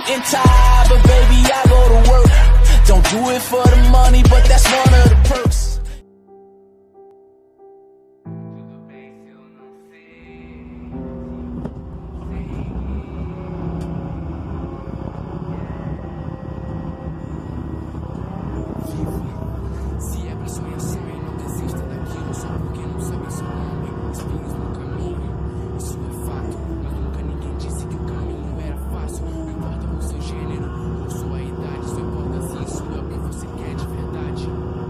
getting tired, but baby, I go to work. Don't do it for the money, but that's one of the perks. Se é pra sonhar, sonha, não desista daquilo só porque não sabe seu nome. Espinhos no caminho, isso é fato, mas nunca ninguém disse que o caminho era fácil. Não importa o seu gênero ou sua idade, só importa se isso é o que você quer de verdade.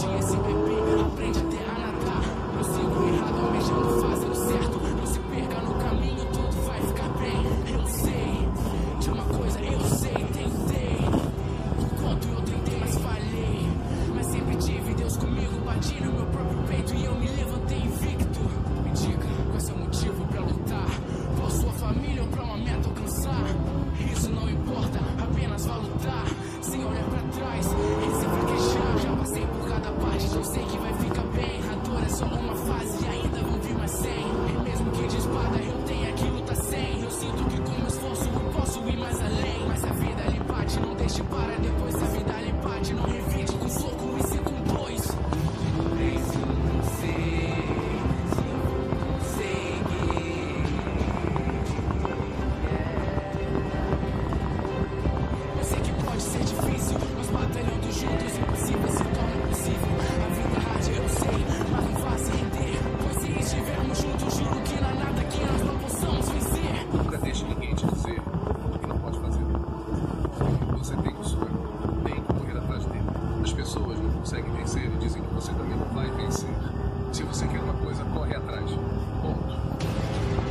dia se beber, aprende até a nadar. Eu sigo errado, almejando, fazendo certo. Não se perca no caminho, tudo vai ficar bem. Eu sei, de uma coisa eu sei, tentei. Enquanto eu tentei, mas falhei. Mas sempre tive Deus comigo, bati no meu próprio peito e eu me levantei invicto. Me diga, qual é seu motivo pra lutar? Por sua família ou pra uma meta alcançar? Isso não importa, apenas vá lutar. Sem olhar pra trás, e sem fraquejar. Já passei por cada parte, então sei que vai ficar bem. A dor é só uma fase e ainda vão vir mais 100. E mesmo que de espada eu tenha que lutar sem, eu sinto que com meu esforço eu posso ir mais além. Mas a vida lhe bate, não deixe para depois. A vida lhe bate, não revide com soco e se com dois. Preciso não sei se eu vou conseguir. Eu sei que pode ser difícil, mas batalhando juntos, impossível se torna possível. A vida é hard, eu sei, mas não vá se render. Pois se estivermos juntos, juro que não há nada que nós não possamos vencer. Nunca deixe ninguém te dizer o que não pode fazer. Você tem o sonho, tem que correr atrás dele. As pessoas não conseguem vencer e dizem que você também não vai vencer. Se você quer uma coisa, corre atrás. Ponto.